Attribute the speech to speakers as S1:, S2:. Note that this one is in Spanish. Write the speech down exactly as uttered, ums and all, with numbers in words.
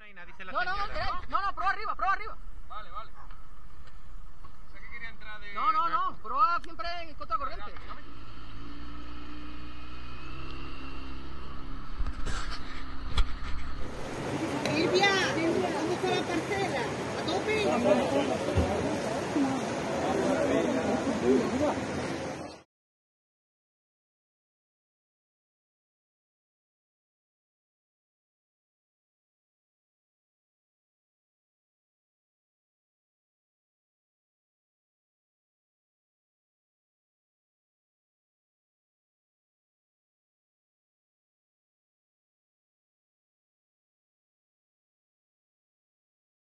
S1: vaina, dice la
S2: no, no,
S1: señora.
S2: no, no, no, prueba arriba, prueba arriba.
S3: Vale, vale. Pensé que quería entrar de...
S2: No, no, no, prueba siempre en contracorriente.